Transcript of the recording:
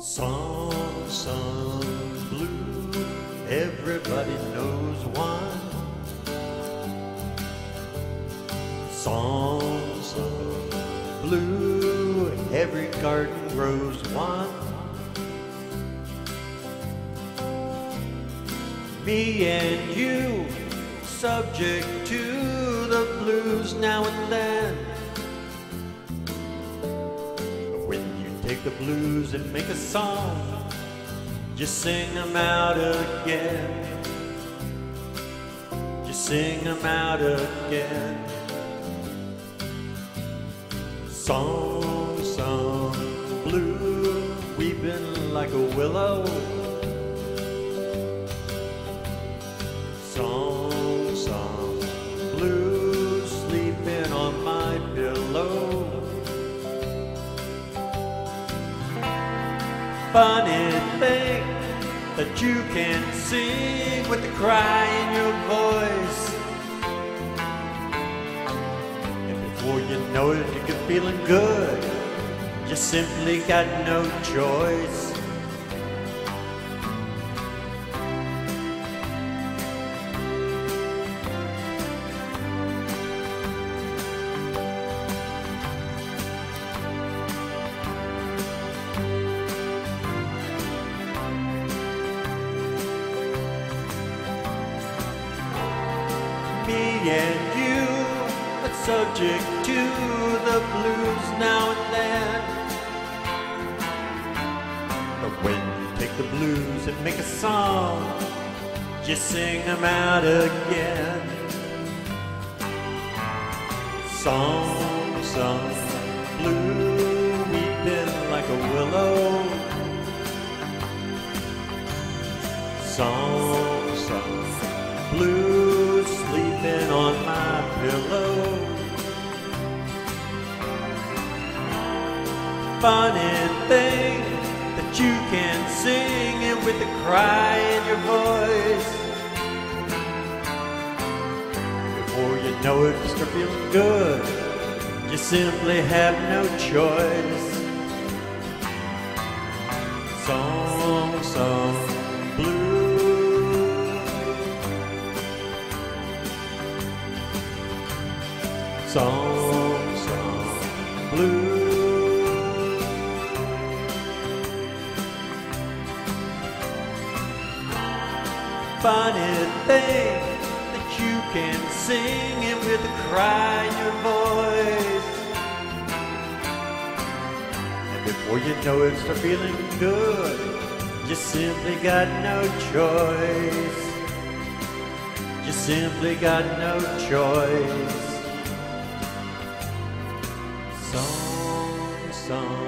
Song sung blue, everybody knows one. Song sung blue, every garden grows one. Me and you, subject to the blues now and then. Take the blues and make a song, just sing them out again. Just sing them out again. Song sung blue, weeping like a willow. Song sung blue, sleeping on my pillow. Funny thing that you can sing with the cry in your voice, and before you know it, you get feeling good. You simply got no choice. Me and you, but subject to the blues now and then. But when you take the blues and make a song, just sing them out again. Song sung blue, weeping like a willow. Song sung blue, sleeping on my pillow. Funny thing that you can sing it with the cry in your voice. Before you know it, you start feeling good. You simply have no choice. Song sung blue. Song sung blue. Funny thing that you can sing it with a cry in your voice, and before you know it, start feeling good. You simply got no choice. You simply got no choice. Song sung